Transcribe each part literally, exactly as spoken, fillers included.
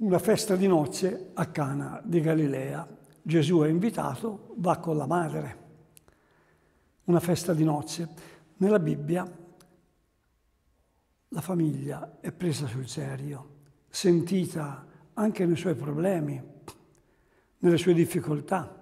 Una festa di nozze a Cana di Galilea. Gesù è invitato, va con la madre. Una festa di nozze. Nella Bibbia la famiglia è presa sul serio, sentita anche nei suoi problemi, nelle sue difficoltà.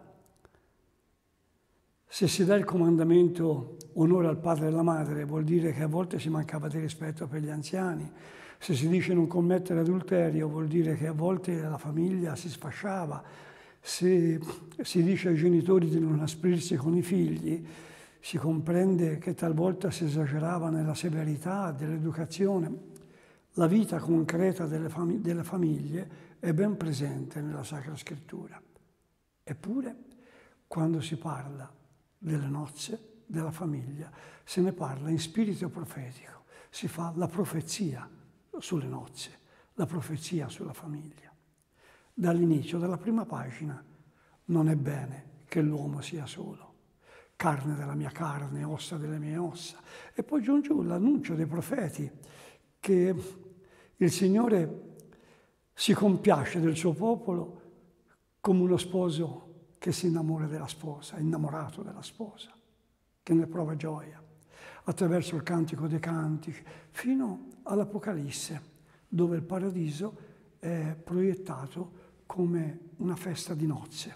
Se si dà il comandamento onore al padre e alla madre, vuol dire che a volte si mancava di rispetto per gli anziani. Se si dice non commettere adulterio, vuol dire che a volte la famiglia si sfasciava. Se si dice ai genitori di non asprirsi con i figli, si comprende che talvolta si esagerava nella severità dell'educazione. La vita concreta delle, fam- delle famiglie è ben presente nella Sacra Scrittura. Eppure, quando si parla delle nozze, della famiglia, se ne parla in spirito profetico, si fa la profezia sulle nozze, la profezia sulla famiglia. Dall'inizio, dalla prima pagina, non è bene che l'uomo sia solo, carne della mia carne, ossa delle mie ossa. E poi giù giù l'annuncio dei profeti che il Signore si compiace del suo popolo come uno sposo che si innamora della sposa, innamorato della sposa, che ne prova gioia, attraverso il Cantico dei Cantici, fino all'Apocalisse, dove il paradiso è proiettato come una festa di nozze.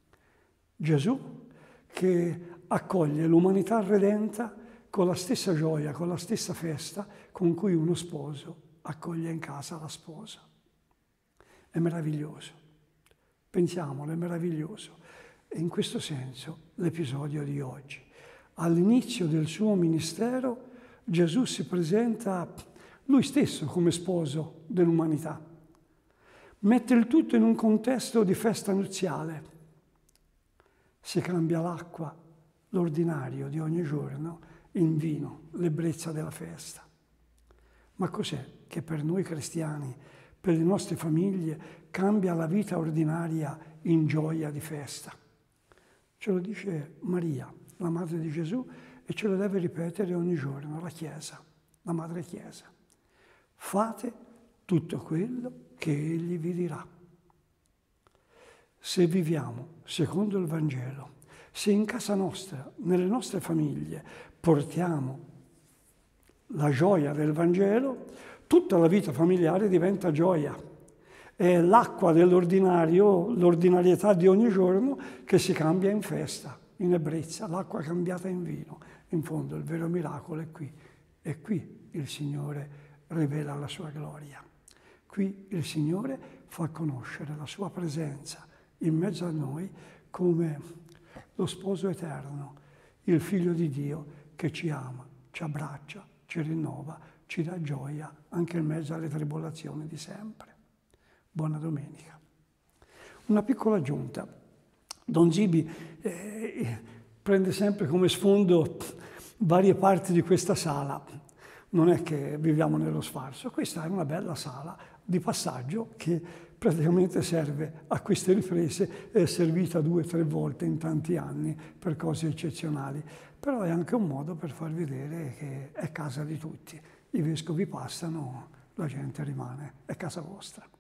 Gesù che accoglie l'umanità redenta con la stessa gioia, con la stessa festa con cui uno sposo accoglie in casa la sposa. È meraviglioso. Pensiamolo, è meraviglioso. E in questo senso l'episodio di oggi. All'inizio del suo ministero Gesù si presenta lui stesso come sposo dell'umanità. Mette il tutto in un contesto di festa nuziale. Si cambia l'acqua, l'ordinario di ogni giorno, in vino, l'ebbrezza della festa. Ma cos'è che per noi cristiani, per le nostre famiglie, cambia la vita ordinaria in gioia di festa? Ce lo dice Maria, la madre di Gesù, e ce lo deve ripetere ogni giorno la Chiesa, la Madre Chiesa. Fate tutto quello che Egli vi dirà. Se viviamo secondo il Vangelo, se in casa nostra, nelle nostre famiglie, portiamo la gioia del Vangelo, tutta la vita familiare diventa gioia. È l'acqua dell'ordinario, l'ordinarietà di ogni giorno che si cambia in festa, in ebbrezza, l'acqua cambiata in vino. In fondo il vero miracolo è qui. E qui il Signore rivela la sua gloria. Qui il Signore fa conoscere la sua presenza in mezzo a noi come lo sposo eterno, il Figlio di Dio che ci ama, ci abbraccia, ci rinnova, ci dà gioia anche in mezzo alle tribolazioni di sempre. Buona domenica. Una piccola aggiunta. Don Zibi eh, prende sempre come sfondo varie parti di questa sala. Non è che viviamo nello sfarzo, questa è una bella sala di passaggio che praticamente serve a queste riprese, è servita due o tre volte in tanti anni per cose eccezionali, però è anche un modo per far vedere che è casa di tutti. I vescovi passano, la gente rimane, è casa vostra.